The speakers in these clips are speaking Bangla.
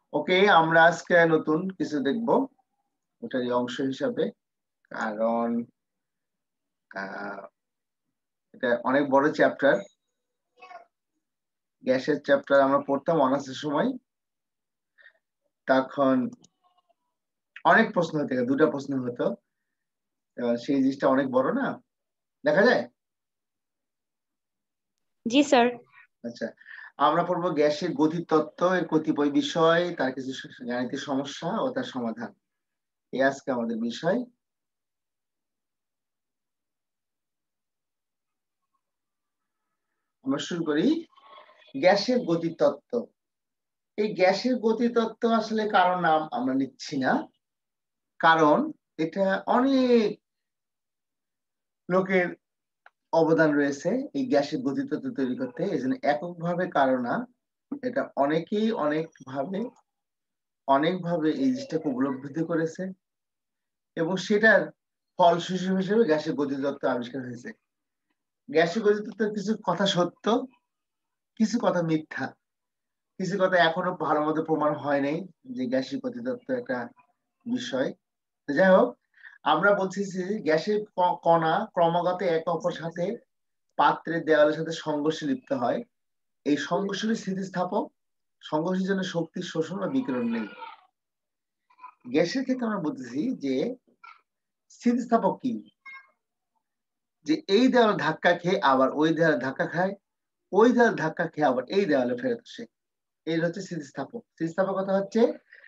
ওকে, আমরা আজকে নতুন কিছু দেখব ওটারই অংশ হিসাবে। কারণ এটা অনেক বড় চ্যাপ্টার। গ্যাসের চ্যাপ্টার আমরা পড়তাম অনার্সের সময়, তখন অনেক প্রশ্ন হতো, দুটা প্রশ্ন হতো। সেই জিনিসটা অনেক বড় না, দেখা যায়। জি স্যার। আচ্ছা, আমরা পড়বো গ্যাসের গতিতত্ত্ব, এর কতিপয় বিষয়, তার কিছু গাণিতিক সমস্যা ও তার সমাধান। এই আজকে আমাদের বিষয়। আমরা শুরু করি। গ্যাসের গতিতত্ত্ব। এই গ্যাসের গতিতত্ত্ব আসলে কারো নাম আমরা নিচ্ছি না, কারণ এটা অনেক লোকের অবদান রয়েছে এই গ্যাসের গতিতত্ত্ব তৈরি করতে। এই জন্য এককভাবে কারো না, এটা অনেকেই অনেকভাবে এই জিনিসটাকে উপলব্ধি করেছে এবং সেটার ফলস্বরূপ হিসেবে গ্যাসের গতিতত্ত্ব আবিষ্কার হয়েছে। গ্যাসের গতিতত্ত্বের কিছু কথা সত্য, কিছু কথা মিথ্যা, কিছু কথা এখনো ভালো মতো প্রমাণ হয় নাই যে গ্যাসের গতিতত্ত্ব একটা বিষয়। যাই হোক, আমরা বলছি যে গ্যাসের কণা ক্রমাগত একে অপর সাথে পাত্রের দেওয়ালের সাথে সংঘর্ষে লিপ্ত হয়। এই সংঘর্ষের স্থিতিস্থাপক, সংঘর্ষের জন্য শক্তির শোষণ বা বিকিরণ নেই। গ্যাসের ক্ষেত্রে আমরা বলতেছি যে স্থিতিস্থাপক কি, যে এই দেওয়ালে ধাক্কা খেয়ে আবার ওই দেওয়ালে ধাক্কা খায়, ওই দেওয়ালে ধাক্কা খেয়ে আবার এই দেওয়ালে ফেরত আসে। এই হচ্ছে স্থিতিস্থাপক। স্থিতিস্থাপকতা হচ্ছে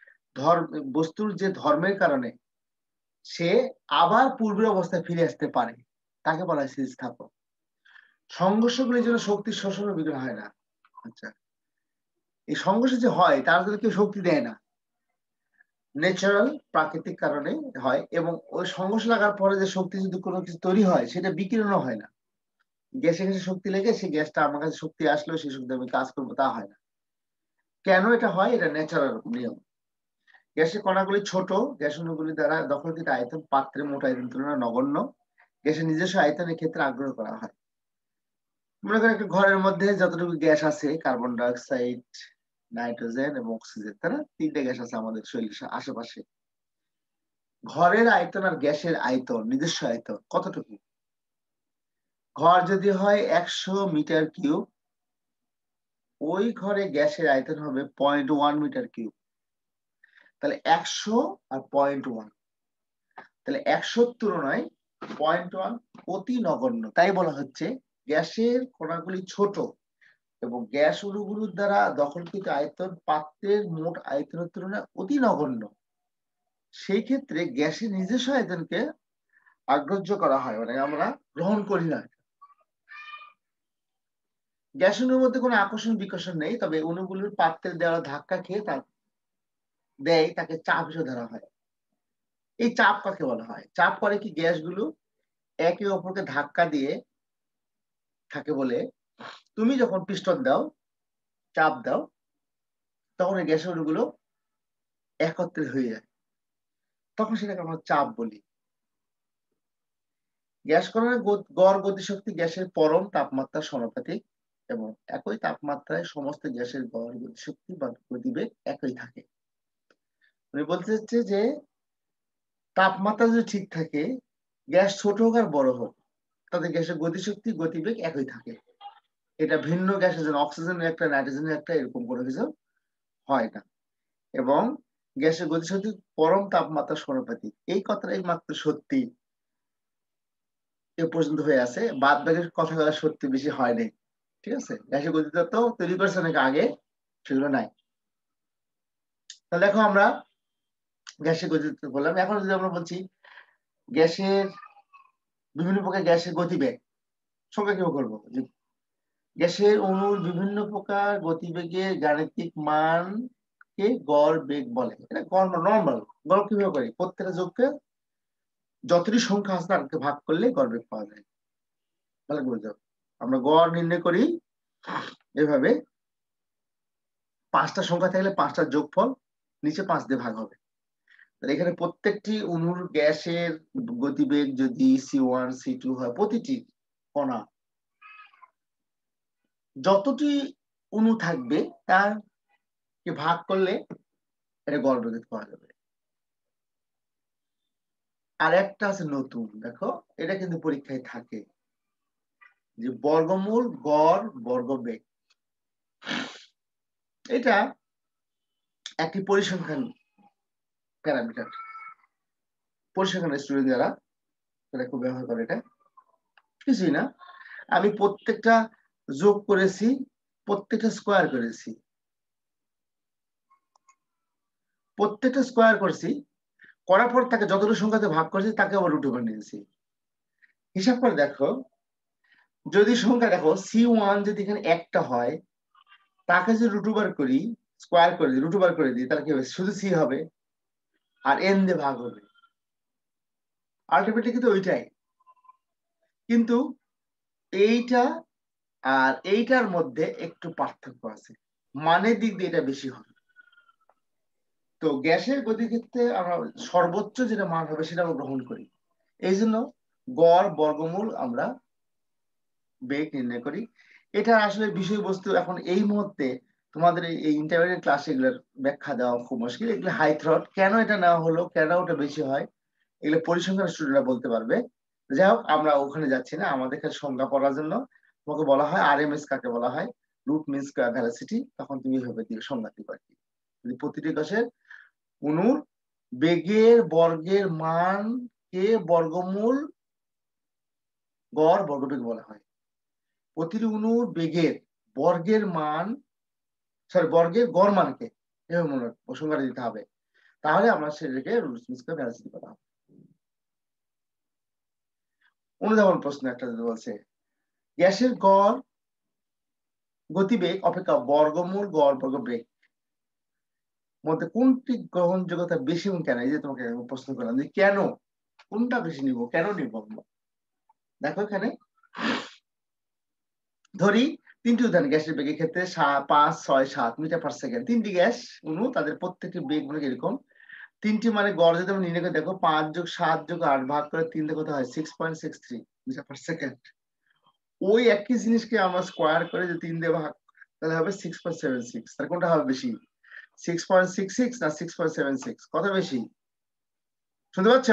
বস্তুর যে ধর্মের কারণে সে আবার পূর্বের অবস্থায় ফিরে আসতে পারে, তাকে বলা হয় স্থিতিস্থাপক। সংঘর্ষগুলির জন্য শক্তির শোষণ ও বিকিরণ হয় না। আচ্ছা, এই সংঘর্ষ যে হয় তার জন্য কেউ শক্তি দেয় না, ন্যাচারাল প্রাকৃতিক কারণে হয়। এবং ওই সংঘর্ষ লাগার পরে যে শক্তি যদি কোনো কিছু তৈরি হয় সেটা বিকিরণও হয় না। গ্যাসে গ্যাসে শক্তি লেগে সেই গ্যাসটা আমার কাছে শক্তি আসলো, সেই শক্তি আমি কাজ করবো, তা হয় না। কেন এটা হয়? এটা ন্যাচারাল নিয়ম। গ্যাসের কণাগুলি ছোট, গ্যাস অণুগুলি দ্বারা দখলকৃত আয়তন পাত্রে মোট আয়তন তুলনায় নগণ্য। গ্যাসের নিজস্ব আয়তনের ক্ষেত্রে আগ্রহ করা হয়। মনে করেন একটা ঘরের মধ্যে যতটুকু গ্যাস আছে, কার্বন ডাইঅক্সাইড, নাইট্রোজেন এবং অক্সিজেন, তাই না? তিনটে গ্যাস আছে আমাদের শরীরের আশেপাশে। ঘরের আয়তন আর গ্যাসের আয়তন, নিজস্ব আয়তন কতটুকু? ঘর যদি হয় 100 মিটার কিউব, ওই ঘরে গ্যাসের আয়তন হবে 0.1 মিটার কিউব। তাহলে 100 আর 0.1, তাহলে 100 তুলনায় 0.1 অতি নগণ্য। তাই বলা হচ্ছে গ্যাসের কণাগুলি ছোট এবং গ্যাস অণুগুলোর দ্বারা দখলকৃত আয়তন পাত্রের মোট আয়তনের তুলনায় অতি নগণ্য। সেই ক্ষেত্রে গ্যাসের নিজস্ব আয়তনকে আগ্রাহ্য করা হয়, মানে আমরা গ্রহণ করি না। গ্যাস অণুর মধ্যে কোনো আকর্ষণ বিকর্ষণ নেই, তবে অণুগুলোর পাত্রের দেওয়া ধাক্কা খেয়ে তাকে চাপ হিসেবে ধরা হয়। এই চাপ কাকে বলা হয়? চাপ করে কি গ্যাসগুলো একে অপরকে ধাক্কা দিয়ে থাকে বলে তুমি যখন পিস্টন দাও, চাপ দাও, তখন এই গ্যাস অণুগুলো একত্রিত হয়ে যায়, তখন সেটাকে আমরা চাপ বলি। গ্যাস কণার গড় গতিশক্তি গ্যাসের পরম তাপমাত্রার সমানুপাতিক এবং একই তাপমাত্রায় সমস্ত গ্যাসের গড় গতিশক্তি বা গতিবেগ একই থাকে। উনি বলতে চাচ্ছে যে তাপমাত্রা যদি ঠিক থাকে, গ্যাস ছোট হোক আর বড় হোক, তাদের গ্যাসের গতিশক্তি গতিবেগ একই থাকে। এটা ভিন্ন গ্যাসের জন্য অক্সিজেনের একটা, নাইট্রোজেনের একটা, এরকম কোনো কিছু হয় না। এবং গ্যাসের গতিশক্তি পরম তাপমাত্রা সমানুপাতিক, এই কথাটাই মাত্র সত্যি এ পর্যন্ত হয়ে আছে। বাদ বাকির কথাগুলো সত্যি বেশি হয়নি। ঠিক আছে, গ্যাসের গতিতত্ত্ব তৈরি করেছে অনেক আগে, সেগুলো নাই। তাহলে দেখো আমরা গ্যাসের গতিতত্ত্ব বললাম। এখন যদি আমরা বলছি গ্যাসের বিভিন্ন প্রকার গ্যাসের গতিবেগ সংখ্যা কিভাবে করবো? গ্যাসের অণুর বিভিন্ন প্রকার গতিবেগের গাণিতিক মানকে গড় বেগ বলে। এটা গড় নর্মাল। গড় কিভাবে করি? প্রত্যেকটা যোগকে যতটি সংখ্যা আছে তাকে ভাগ করলে গড় বেগ পাওয়া যায়। ভালো করে বুঝো, আমরা গড় নির্ণয় করি এভাবে, 5টা সংখ্যা থাকলে 5টার যোগফল নিচে 5 দিয়ে ভাগ হবে। তাহলে এখানে প্রত্যেকটি অণুর গ্যাসের গতিবেগ যদি C1 C2 হয়, প্রতিটি কণা যতটি অণু থাকবে তার ভাগ করলে এটা গড় বেগ পাওয়া যাবে। আর একটা আছে নতুন, দেখো এটা কিন্তু পরীক্ষায় থাকে, যে বর্গমূল গড় বর্গবেগ। এটা একটি পরিসংখ্যান প্যারামিটার। পরিসংখ্যানের স্টুডেন্ট যারা, তারা খুব ব্যবহার করে। এটা কিছুই না, আমি প্রত্যেকটা যোগ করেছি, প্রত্যেকটা স্কোয়ার করেছি, প্রত্যেকটা স্কোয়ার করছি, করার পর তাকে যতটুকু সংখ্যাতে ভাগ করেছি তাকে আবার রুট ওভার নিয়েছি। হিসাব করে দেখো, যদি সংখ্যা দেখো C1 যদি এখানে একটা হয়, তাকে যদি রুট ওভার করি, স্কোয়ার করে দিই, রুট ওভার করে দিই, তাহলে কি হবে? শুধু C হবে আর n দিয়ে ভাগ হবে। আলটিমেটলি কিন্তু ওইটাই, কিন্তু এইটা আর এইটার মধ্যে একটু পার্থক্য আছে, মানের দিক দিয়ে এটা বেশি হবে। তো গ্যাসের গতির ক্ষেত্রে আমরা সর্বোচ্চ যেটা মান হবে সেটা আমরা গ্রহণ করি, এই জন্য গড় বর্গমূল আমরা বেগ নির্ণয় করি। এটা আসলে বিষয়বস্তু এখন এই মুহূর্তে তোমাদের এই ইন্টারমিডিয়েট ক্লাসে এগুলোর ব্যাখ্যা দেওয়া খুব মুশকিল। এগুলো হাই থ্রট, কেন এটা নেওয়া হলো, কেন ওটা বেশি হয়, এগুলো পরিসংখ্যান স্টুডেন্টরা বলতে পারবে। যাই হোক, আমরা ওখানে যাচ্ছি না, আমাদের কাছে সংজ্ঞা পড়ার জন্য তোমাকে বলা হয় RMS কাকে বলা হয়, রুট মিন স্কয়ার ভেলোসিটি, তখন তুমি এইভাবে দিয়ে সংজ্ঞা দিবে আর কি। প্রতিটি কোষের অণুর বেগের বর্গের মান কে বর্গমূল গড় বর্গবেগ বলা হয়। প্রতিটি অণুর বেগের বর্গের মান, সরি বর্গের গড় মানকে এভাবে মনে সংজ্ঞা দিতে হবে, তাহলে আমরা সেটাকে রুট মিন স্কয়ার ভেলোসিটি বলা হবে। অনুধাবন প্রশ্ন একটা বলছে, গ্যাসের গড় গতিবেগ অপেক্ষা বর্গমূল গড় বর্গবেগ মধ্যে কোনটি গ্রহণযোগ্যতা বেশি এবং কেন? এই যে তোমাকে প্রশ্ন করলাম যে কেন, কোনটা বেশি নিব, কেন নিব। দেখো এখানে ধরি তিনটি উদাহরণ, গ্যাসের বেগের ক্ষেত্রে 5, 6, 7 মিটার পার সেকেন্ড। তিনটি গ্যাস অণু, তাদের প্রত্যেকটি বেগ মানে এরকম। তিনটি মানে গড় যদি আমরা নির্ণয় করে দেখো, 5 যোগ 7 যোগ 8 ভাগ করে 3 দিয়ে কত হয়? 6.63 মিটার পার সেকেন্ড। ওই একই জিনিসকে আমরা স্কোয়ার করে যে 3 দিয়ে ভাগ, তাহলে হবে 6.76। তাহলে কোনটা হবে বেশি, 6.66 না 6.76? কত বেশি? শুনতে পাচ্ছ?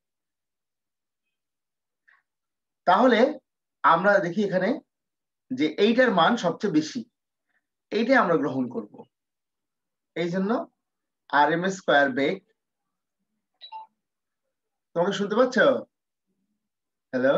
তাহলে আমরা দেখি এখানে যে এইটার মান সবচেয়ে বেশি, এইটাই আমরা গ্রহণ করব। এই জন্য RMS স্কয়ার বেগ, তোমাকে শুনতে পাচ্ছ? হ্যালো?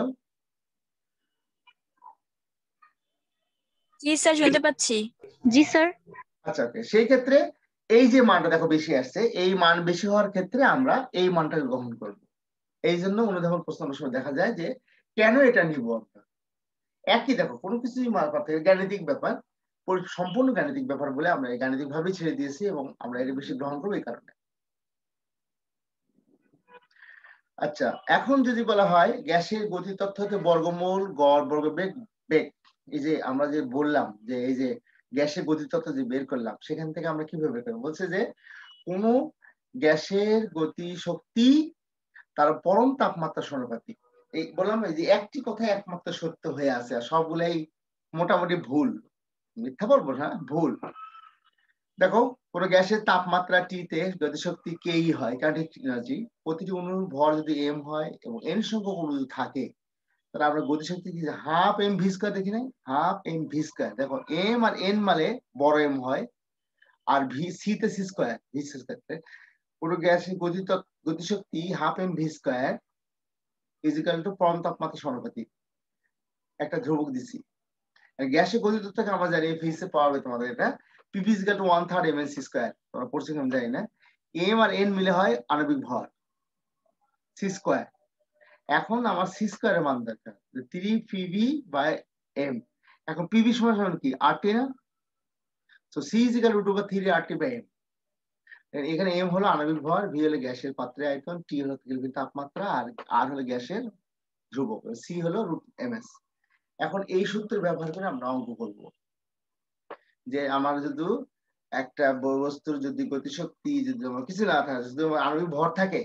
জি স্যার, শুনতে পাচ্ছি। জি স্যার। আচ্ছা, ওকে। সেই ক্ষেত্রে এই যে মানটা দেখো বেশি আসছে, এই মান বেশি হওয়ার ক্ষেত্রে আমরা এই মানটাকে গ্রহণ করব। এই জন্য অনুধাবন প্রশ্ন অনেক সময় দেখা যায় যে কেন এটা নিব আমরা। একই দেখো, কোনো কিছুই গাণিতিক ব্যাপার, সম্পূর্ণ গাণিতিক ব্যাপার বলে আমরা এই গাণিতিক ভাবেই ছেড়ে দিয়েছি এবং আমরা এটা বেশি গ্রহণ করবো এই কারণে। আচ্ছা, এখন যদি বলা হয় গ্যাসের গতি তত্ত্ব হতে বর্গমূল গড় বর্গবেগ বেগ, এই যে আমরা যে বললাম যে এই যে গ্যাসের গতি তত্ত্ব যে বের করলাম, সেখান থেকে আমরা কিভাবে বের করব? বলছে যে কোন গ্যাসের গতি শক্তি তার পরম তাপমাত্রা সমানুপাতিক। এই বললাম এই যে একটি কথা একমাত্র সত্য হয়ে আছে, আর সবগুলাই মোটামুটি ভুল। মিথ্যা বলবো না, ভুল। দেখো, কোন গ্যাসের তাপমাত্রা T তে গতিশক্তি K হয়, কাইনেটিক এনার্জি। প্রতিটি অণুর ভর যদি m হয় এবং n সংখ্যক অণু যদি থাকে, তাহলে আমরা গতিশক্তি কি হাফ m ভি স্কয়ার দেখি নাই? Half m V square. দেখো m আর n মানে বড় m হয়, আর ভি সি তে C square, V C square. পুরো গ্যাসের গতিশক্তি half m V square equal to পরম তাপমাত্রা সমানুপাতিক। একটা ধ্রুবক দিছি। গ্যাসের গতিতত্ত্বকে আমরা জানি ফিজিক্সে পাওয়া তোমাদের, এটা PV equal to 1/3 mc square. তোমরা পড়ছো আমি জানি না। m আর n মিলে হয় আণবিক ভর সি স্কয়ার। এখন আমার সি স্কয়ারের মান দরকার 3 পিভি বাই m। এখন পিভি সমান সমান কি, RT না? So C equal to 3 RT by m। এখানে m হলো আণবিক ভর, ভি হলো গ্যাসের পাত্রের আয়তন, টি হলো কেলভিন তাপমাত্রা, আর আর হলো গ্যাসের ধ্রুবক, সি হলো রুট ms। এখন এই সূত্র ব্যবহার করে আমরা অঙ্ক করব যে আমার যদি একটা বস্তুর যদি গতিশক্তি যদি কিছু না থাকে, যদি আণবিক ভর থাকে,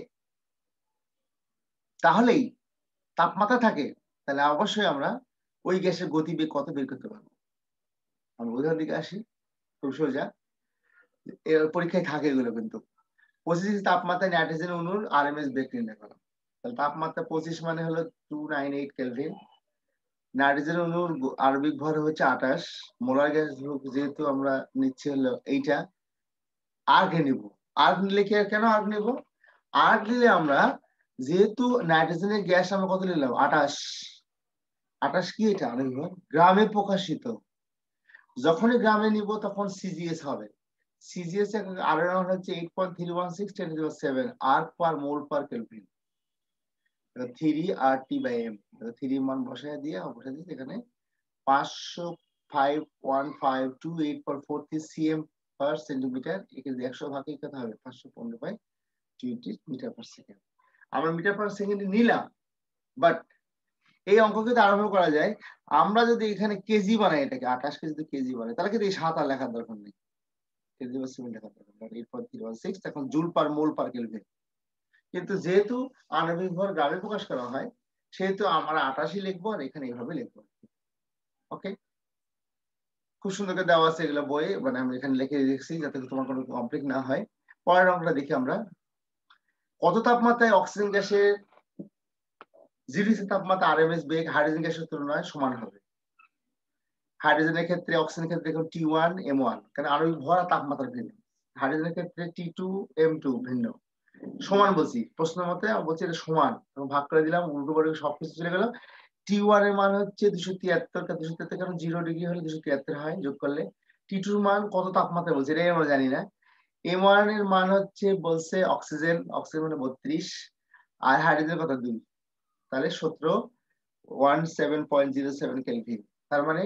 তাহলেই তাপমাত্রা থাকে, তাহলে অবশ্যই আমরা ওই গ্যাসের গতিবেগ কত বের করতে পারবো। আমরা উদাহরণ দিকে আসি, খুব সোজা, পরীক্ষায় থাকে এগুলো কিন্তু। 25 তাপমাত্রায় নাইট্রোজেন অণুর আরএমএস বেগ নির্ণয় করো। তাহলে তাপমাত্রা 25 মানে হলো 298 কেলভিন। নাইট্রোজেন অণুর আণবিক ভর হচ্ছে 28। মোলার গ্যাস যেহেতু আমরা নিচ্ছি হলো এইটা, আর্গ নিব। আর্গ নিলে কি, কেন আর্গ নিব? আর্গ নিলে আমরা যেহেতু নাইট্রোজেনের গ্যাস আমরা কত নিলাম 28, 28 কি এটা আণবিক ভর গ্রামে প্রকাশিত। যখনই গ্রামে নিব তখন সিজিএস হবে। সিজিএস এর আরএন হচ্ছে 8.316 10⁷ আর্গ পার মোল পার কেলভিন। 3 RT/m 3 মান বসায় দিয়ে এখানে 505.1528.43 cm per সেন্টিমিটার, এখানে 100 ভাগে কত হবে 515/20 মিটার পার সেকেন্ড। আমরা মিটার পার সেকেন্ডে নিলাম, বাট এই অঙ্ককে তো আরম্ভ করা যায়। আমরা যদি এখানে কেজি বানাই, এটাকে 28 কে যদি কেজি বানাই, তাহলে কিন্তু এই 7 আর লেখার দরকার নেই, কেজি বা সেকেন্ড লেখার দরকার নেই। 8.316 এখন জুল পার মোল পার কেলভিন। কিন্তু যেহেতু আণবিক ভর গ্রামে প্রকাশ করা হয়, সেহেতু আমরা 28 লিখবো আর এখানে এইভাবে লিখবো। ওকে, খুব সুন্দর করে দেওয়া আছে এগুলো বইয়ে, মানে আমি এখানে লিখে রেখেছি যাতে তোমার কোনো কমপ্লিট না হয়। পরের অঙ্কটা দেখি আমরা। কত তাপমাত্রায় অক্সিজেন গ্যাসের 0 তাপমাত্রা আরএমএস বেগ হাইড্রোজেন গ্যাসের তুলনায় সমান হবে? হাইড্রোজেনের ক্ষেত্রে, অক্সিজেনের ক্ষেত্রে দেখুন T1 M1, কারণ আণবিক ভর আর তাপমাত্রা ভিন্ন। হাইড্রোজেনের ক্ষেত্রে T2 M2 ভিন্ন। সমান বলছি, প্রশ্ন মতে বলছি এটা সমান, ভাগ করে দিলাম, উল্টো করে সবকিছু চলে গেল। T1 এর মান হচ্ছে 273, 273 কারণ 0 ডিগ্রি হলে 273 হয় যোগ করলে। T2 এর মান কত তাপমাত্রা বলছে এটা আমরা জানি না। M1 এর মান হচ্ছে বলছে অক্সিজেন মানে 32 আর হাইড্রোজেন কত 2, তাহলে 1707.07 কেলভিন। তার মানে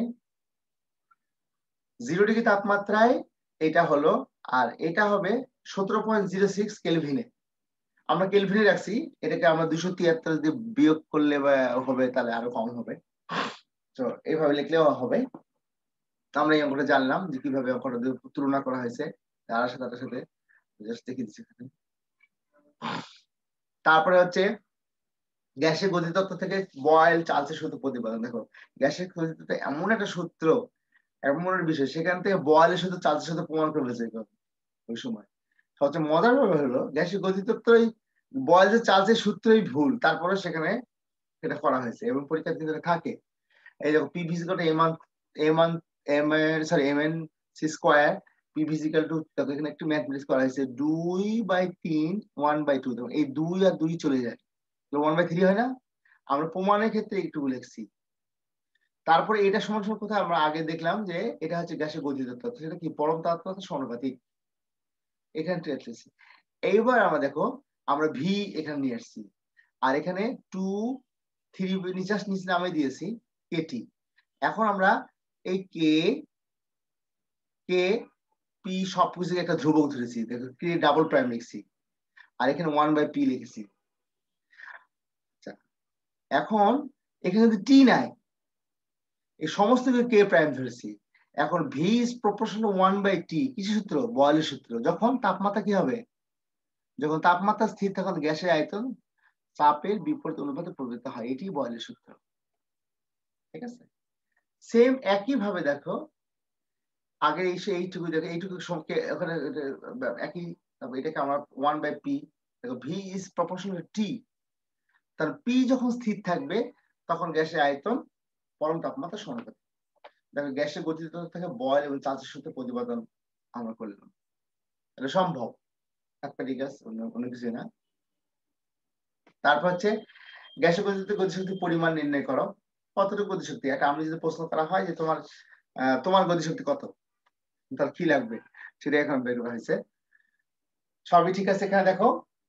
0 ডিগ্রি তাপমাত্রায় এটা হলো, আর এটা হবে 17.06 কেলভিনে। আমরা কেলভিনে রাখছি, এটাকে আমরা 273 দিয়ে বিয়োগ করলে হবে, তাহলে আরো কম হবে। তো এইভাবে লিখলেও হবে। আমরা এই অঙ্কটা জানলাম যে কিভাবে অঙ্কটা তুলনা করা হয়েছে তার সাথে জাস্ট দেখিয়ে দিচ্ছি। তারপরে হচ্ছে গ্যাসের গতিতত্ত্ব থেকে বয়েল চার্লসের সূত্র প্রতিপাদন। দেখো গ্যাসের গতিতত্ত্ব এমন একটা সূত্র, এমন একটা বিষয়, সেখান থেকে বয়েলের সূত্র চার্লসের সূত্র প্রমাণ করে ফেলেছে ওই সময়। সবচেয়ে মজার ব্যাপার হলো গ্যাসের গতিতত্ত্বই বয়েলের চার্লসের সূত্রই ভুল, তারপরে সেখানে এটা করা হয়েছে এবং পরীক্ষার ক্ষেত্রে থাকে। এই দেখো P physical mn c square P physical to, এখানে একটু ম্যাথমেটিক্স করা হয়েছে 2/3 1/2, দেখো এই 2 আর 2 চলে যায়, 1/3 হয় না। আমরা প্রমাণের ক্ষেত্রে একটু লিখছি। তারপরে এটা সমান সমান কোথায় আমরা আগে দেখলাম যে এটা হচ্ছে গ্যাসের গতিতত্ত্ব, সেটা কি পরম তাপমাত্রা সমানুপাতিক, এখানে লিখছি। এইবার আমরা দেখো আমরা ভি এখানে নিয়ে আসছি, আর এখানে 2 3 নিচে নামে দিয়েছি কেটি। এখন আমরা এই কে পি সবকিছু একটা ধ্রুবক ধরেছি, দেখো কে ডাবল প্রাইম লিখছি, আর এখানে 1/p লিখেছি। এখন এখানে যদি টি নাই, এই সমস্ত কে প্রাইম ধরেছি। এখন ভি ইজ প্রপোর্শনাল 1/t, কিছু সূত্র বয়েলের সূত্র। যখন তাপমাত্রা কি হবে, যখন তাপমাত্রা স্থির তখন গ্যাসের আয়তন চাপের বিপরীত অনুপাতে প্রবর্তিত হয়, এটি বয়েলের সূত্র। ঠিক আছে, সেম একই ভাবে দেখো আগে এইটুকু দেখো, এইটুকু ওখানে একই, এটাকে আমরা 1/p, দেখো ভি ইজ প্রপোর্শনাল টি, তার পি যখন স্থির থাকবে তখন গ্যাসের আয়তন পরম তাপমাত্রা সমানুপাতিক। দেখো গ্যাসের গতিতত্ত্ব থেকে বয়েল এবং চার্লসের সূত্র প্রতিপাদন আমরা করলাম, এটা সম্ভব, অন্য কিছু না। তারপর হচ্ছে গ্যাসের গতিশক্তির পরিমাণ নির্ণয় করো। কতটুকু গতিশক্তি, এটা আমি যদি প্রশ্ন করা হয় যে তোমার গতিশক্তি কত, তার কি লাগবে সেটা এখন বের করা হয়েছে। সবই ঠিক আছে। এখানে দেখো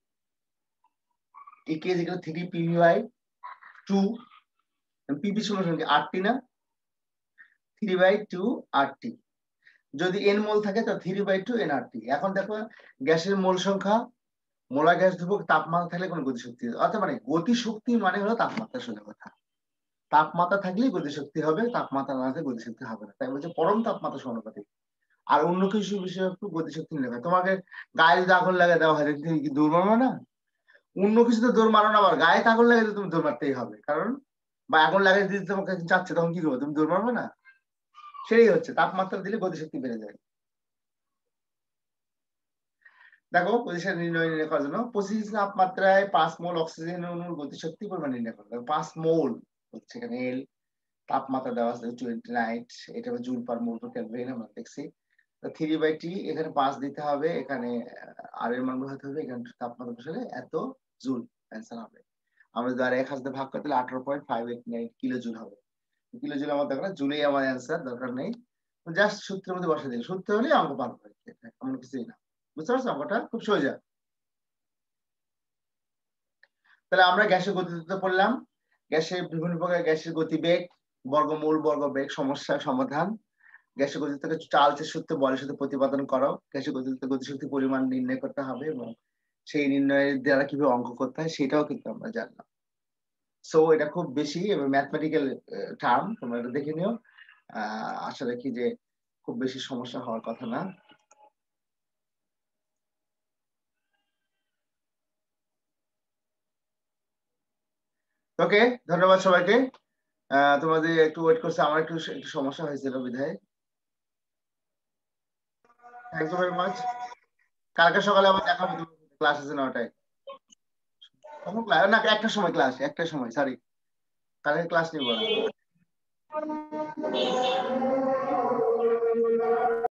একে যেগুলো 3pv/2, পিভি সমান কি RT না, 3/2 RT। যদি n মোল থাকে তো 3/2 nRT। এখন দেখো গ্যাসের মোল সংখ্যা, মোলার গ্যাস ধ্রুবক, তাপমাত্রা থাকলে কোনো গতিশক্তি, অর্থাৎ মানে গতিশক্তি মানে হলো তাপমাত্রা, সোজা কথা। তাপমাত্রা থাকলেই গতিশক্তি হবে, তাপমাত্রা না থাকলে গতিশক্তি হবে না, তাই বলছে পরম তাপমাত্রা সমানুপাতিক। আর অন্য কিছু বিষয় একটু গতিশক্তি নেবে, তোমাকে গায়ে যদি আগুন লাগে দেওয়া হয় তুমি কি দৌড় মারবে না? অন্য কিছুতে দৌড় মারো না, আবার গায়ে আগুন লাগে তুমি দৌড় মারতেই হবে, কারণ বা আগুন লাগাই দিতে তোমাকে চাচ্ছে, তখন কি করবো, তুমি দৌড় মারবে না। সেই হচ্ছে তাপমাত্রা দিলে গতিশক্তি বেড়ে যায়। দেখো পজিশন নির্ণয় করার জন্য 25 তাপমাত্রায় 5 মোল অক্সিজেন অণুর গতিশক্তি পরিমাণ নির্ণয় করতে হবে। 5 মোল হচ্ছে এখানে এল, তাপমাত্রা দেওয়া আছে 29, এটা জুল পার মোল পার কেলভিন আমরা দেখছি। 3/T এখানে 5 দিতে হবে, এখানে আর এর মান বসাতে হবে, এখানে তাপমাত্রা বসালে এত জুল অ্যান্সার হবে। আমরা যদি আর 1000 দিয়ে ভাগ করি তাহলে 18.589 কিলো জুল হবে। কিলো জুল আমার দরকার, জুলেই আমার অ্যান্সার, দরকার নেই। জাস্ট সূত্রের মধ্যে বসে দিই, সূত্র হলে অঙ্ক পারবো, এমন কিছুই না। বুঝতে পারছো? অঙ্কটা খুব সোজা। তাহলে আমরা গ্যাসের গতিতত্ত্ব পড়লাম, গ্যাসের বিভিন্ন প্রকার গ্যাসের গতিবেগ, বর্গমূল, বর্গবেগ, সমস্যা সমাধান, গ্যাসের গতিতত্ত্বকে চার্লসের সূত্রে বলের সাথে প্রতিপাদন করো, গ্যাসের গতিতত্ত্বে গতিশক্তি পরিমাণ নির্ণয় করতে হবে এবং সেই নির্ণয়ের দ্বারা কিভাবে অঙ্ক করতে হয় সেটাও কিন্তু আমরা জানলাম। সো এটা খুব বেশি ম্যাথমেটিক্যাল টার্ম, তোমরা এটা দেখে নিও। আশা রাখি যে খুব বেশি সমস্যা হওয়ার কথা না। ওকে, ধন্যবাদ সবাইকে। তোমাদের একটু ওয়েট করছে, আমার একটু সমস্যা হয়েছিল বিধায়। Thank you very much. কালকে সকালে আবার দেখা হবে, ক্লাস আছে 9টায়। কখন ক্লাস? না, একটা সময় ক্লাস, একটা সময়, সরি, কালকে ক্লাস নিব না।